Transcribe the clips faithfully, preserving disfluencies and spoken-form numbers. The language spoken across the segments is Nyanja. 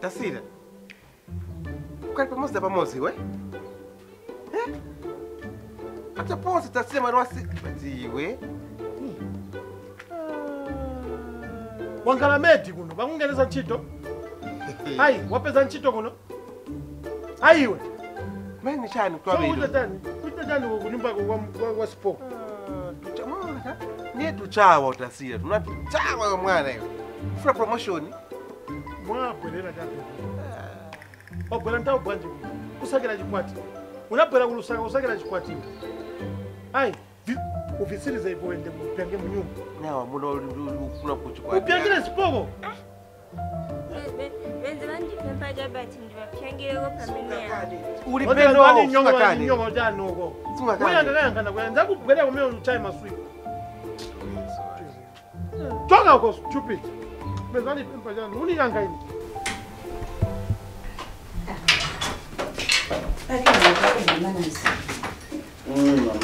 Tasira. Kwa pamoja da pamoja we? Eh? Hata pose tasema rwasi batiwe. Wangala medi kuno, bangungeneza nchito. Hai, wapeza nchito kuno. Hai we. Mimi chani kwa wewe. Uta tani, uta tani kunyumba kwa kwa spo. Tuchamona. Ni tuchawa Tasira, tunatuchawa mwana hiyo. Fra promotion. Mwa bwerera jabe. Obwera nta obwanje. Usagera chikwati. Unabwera kulusaka usagera chikwati. Hai, ufisirize ipo ende mupyange munyumba. Nawa muno ufuna kuchukua. Upyangire sipoko. Benzi bandi pempa jabati ndibapyangire ko pamenea. Uri pendo wani nyongo wani nyongo jano ko. Sungakani. Kuyanga kanga na kwenza kubwera kumeo uchai maswi. Toka uko stupid. Benzi bandi pempa jano uni yanga ini. Aki mama nisi. Mm mama.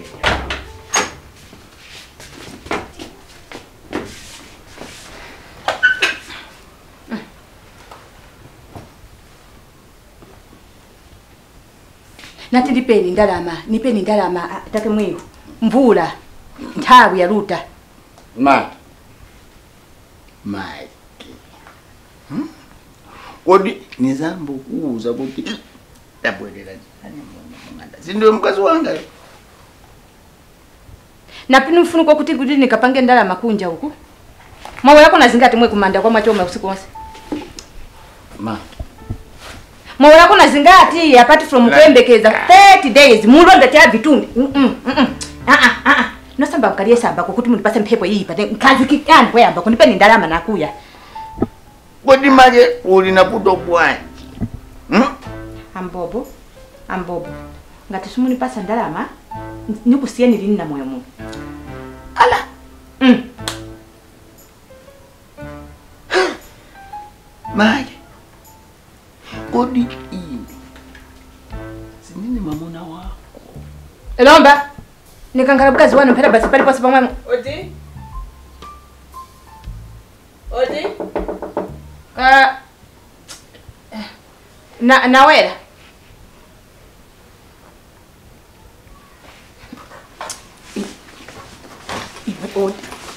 Nati nipeni ndalama, nipeni ndalama take mwiyo. Mvula nthawi ya ruta. Ma. Mai. Hmm? Kodi nizambo kuuza kuti tabwerera ani mwana. Sindio mkazi wanga. Na pini mfunuko kuti kuti nikapange ndalama kunja huku. Mawe yako nazingati mwe kumanda kwa machoma usiku wonse. Ma. Mawe yako nazingati apart from kwembekeza thirty days mulonda tya vitundu. Mhm. Mhm. Ah ah ah. Nosamba mkalie samba kuti munipase mphepo iyi pate kazi kikani kwa yamba kunipeni ndalama nakuya. Kodi maje uli na puto bwanji. Hmm? Ambobo. Ambobo. Ngati sumuni pasa ndalama nikusieni lini na moyo mu. Ala. Mm. Maje. Kodi iyi. Sinini mamona wako. Elomba. Nikangarabukazi wanu mpera basi pali pasi pamwe. Odi? Odi? Uh, na nawera. Iwe odi.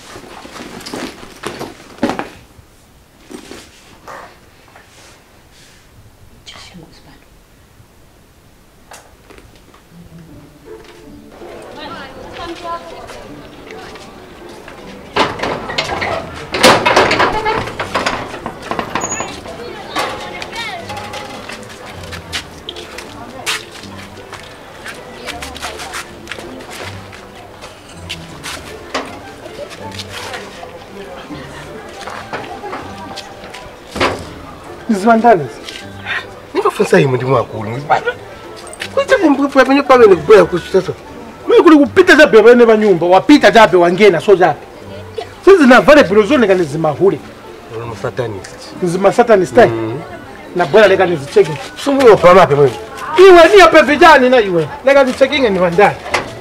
Nizwandani. Nipo funsa hii ndi mwakulu ngibana. Kuita kumbufu ya penye pawe ni kubaya kushitasa. Mwe kuli kupita jabe bene banyumba, wapita jabe wangena so jabe. Sisi na vale filozone kani zimahuli. Uri satanist. Nzima satanist. Mm. Na bora leka nizicheki. Sumu yo pama pe mwe. Iwe ni ape vijani na iwe. Leka nicheki ni wandani.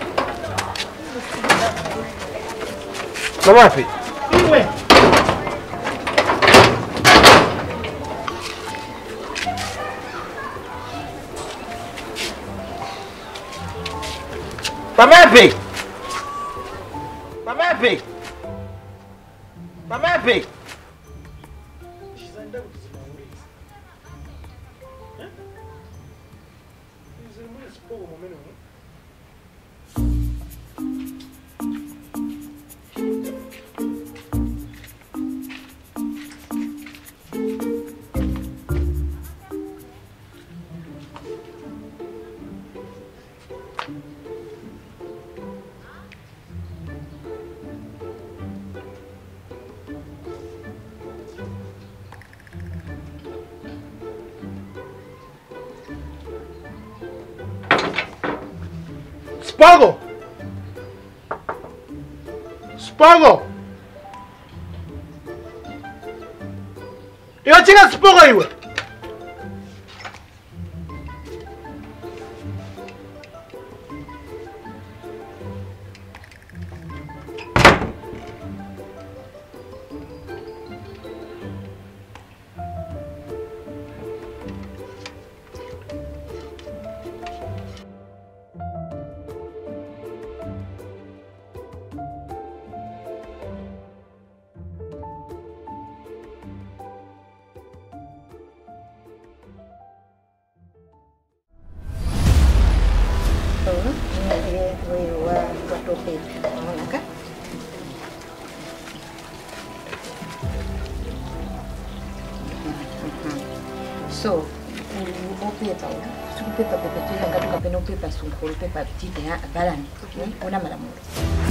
Mama pe. Iwe. Mama pe. Mama pe. Mama pe. Spago! Spago! Eu tinha spago aí, ué! So, upepa ula. Sukupepa pepe tuila ngatu kapena upepa sunkuru pepa tite ya balani. Una malamulo.